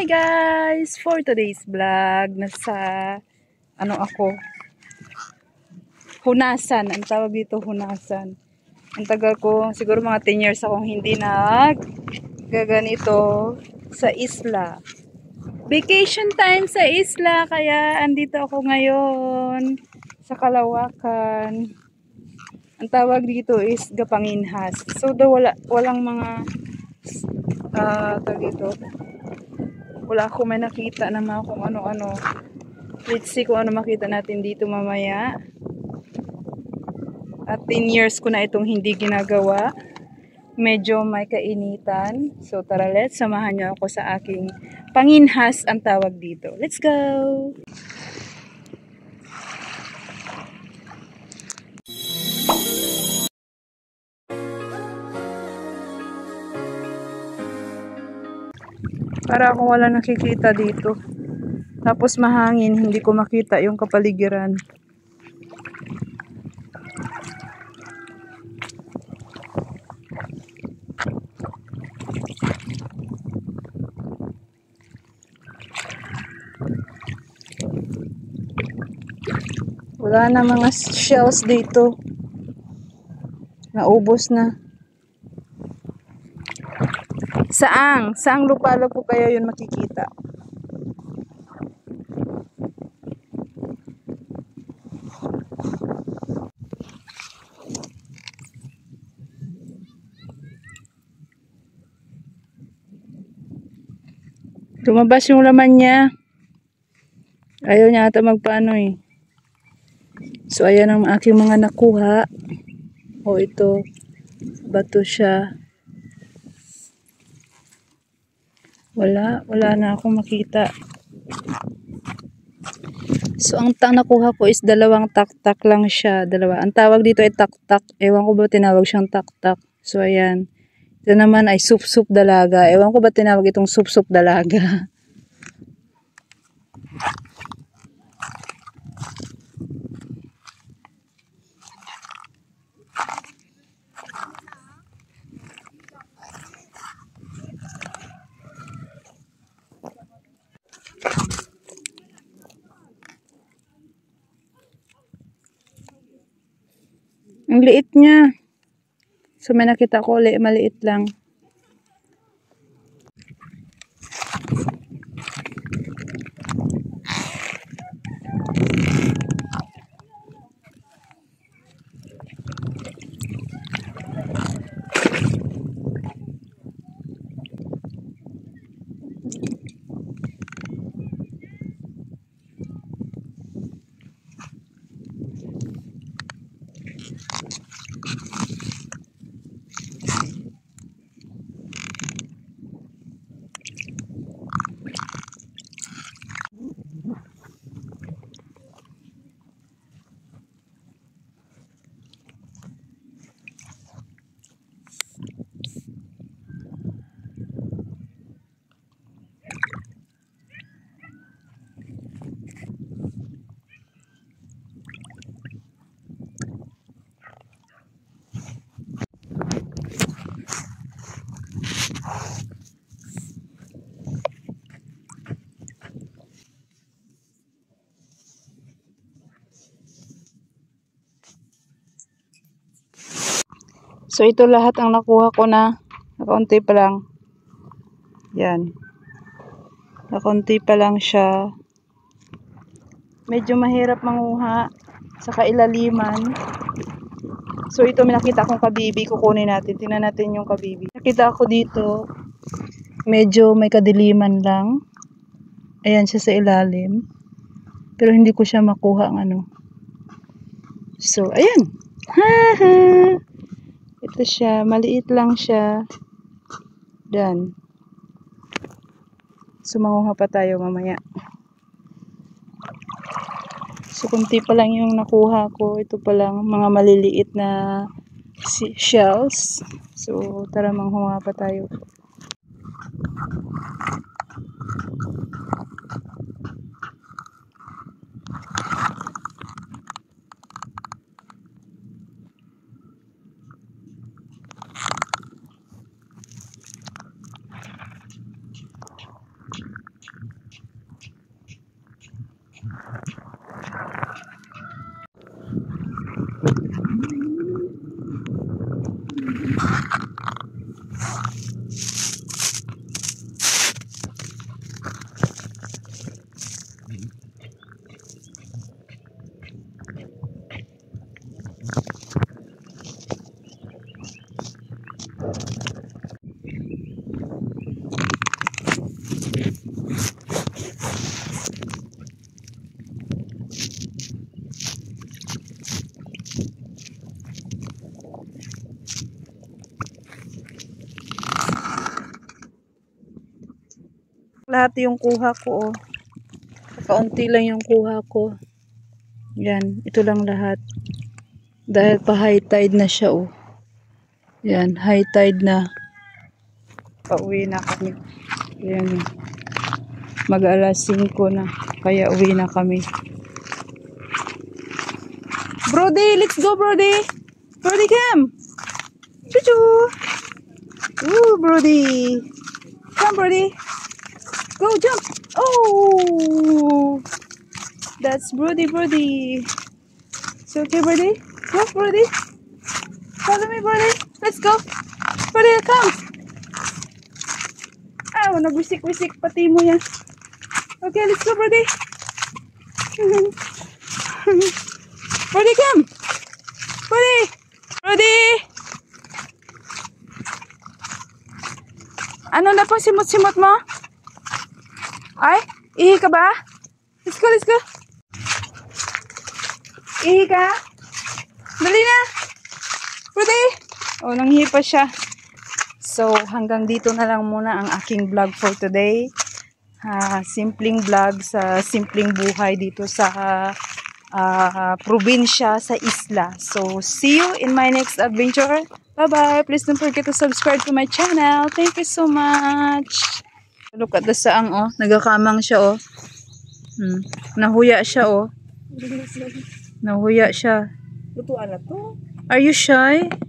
guys! For today's vlog, nasa ako, hunasan. Ang tawag dito, hunasan. Ang tagal ko, siguro mga 10 years akong hindi gaganito sa isla. Vacation time sa isla, kaya andito ako ngayon sa Kalawakan. Ang tawag dito is Gapanginhas. So, walang mga tawag dito. Wala ako may nakita na mga kung ano-ano. Let's see kung ano makita natin dito mamaya. At 10 years ko na itong hindi ginagawa. Medyo may kainitan. So tara, let's samahan niyo ako sa aking panginhas ang tawag dito. Let's go! Para akong wala nakikita dito. Tapos mahangin, hindi ko makita yung kapaligiran. Wala na mga shells dito. Naubos na. Saang lupalo po kayo yun makikita. Tumabas yung laman niya. Ayaw niya ata magpaano eh. So ayan ang aking mga nakuha. O ito, bato siya. Wala na akong makita. So ang nakuha ko is 2 tak-tak lang siya, 2. Ang tawag dito ay tak-tak. Ewan ko ba tinawag siyang tak-tak. So ayan. Ito naman ay sup-sup dalaga. Ewan ko ba tinawag itong sup-sup dalaga. Ang liit niya. So may nakita ko ulit, maliit lang. So ito lahat ang nakuha ko na. Nakaunti pa lang. Yan. Nakaunti pa lang siya. Medyo mahirap manguha sa kailaliman. So ito may nakita akong kabibi. Kukunin natin. Tingnan natin yung kabibi. Nakita ako dito. Medyo may kadiliman lang. Ayan siya sa ilalim. Pero hindi ko siya makuha ang ano. So ayan. Haha. Ito siya, maliit lang siya. Yan. So, manguha pa tayo mamaya. So, kunti pa lang yung nakuha ko. Ito pa lang, mga maliliit na shells. So, tara manguha pa tayo. Lahat yung kuha ko, oh. Kaunti lang yung kuha ko. Yan, ito lang lahat. Dahil pa high tide na siya, oh. Yan, high tide na. Pauwi na kami. Yan, mag-alas 5 na. Kaya uwi na kami. Brody, let's go, Brody. Brody, come. Chuchu. Ooh, Brody. Come, Brody. Go, jump. Oh, that's Brody, Brody. So, okay, Brody. Go, Brody. Follow me, Brody. Let's go. Brody, come. Oh, nagwisik-wisik pati mo yan. Okay, let's go, Brody. Brody, come. Brody. Brody. Ano na pong simot-simot mo? Ay, ihi ka ba? Let's go, let's go. Ihi ka? Dali na. Brody. Oh, nanghihi pa siya. So, hanggang dito na lang muna ang aking vlog for today. Simpleng vlog sa simpleng buhay dito sa probinsya, sa isla. So, see you in my next adventure. Bye-bye. Please don't forget to subscribe to my channel. Thank you so much. Look at the saang, oh. Nagakamang siya, oh. Nahuya siya, oh. Nahuya siya. Lutuan na to. Are you shy?